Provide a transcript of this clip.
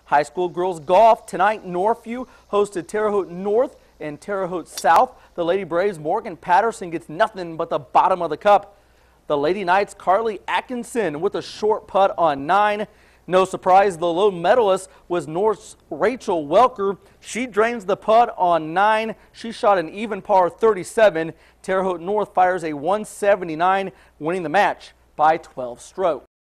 High school girls golf tonight. Northview hosted Terre Haute North and Terre Haute South. The Lady Braves' Morgan Patterson gets nothing but the bottom of the cup. The Lady Knights' Carly Atkinson with a short putt on 9. No surprise, the lone medalist was North's Rachel Welker. She drains the putt on 9. She shot an even par 37. Terre Haute North fires a 179, winning the match by 12 strokes.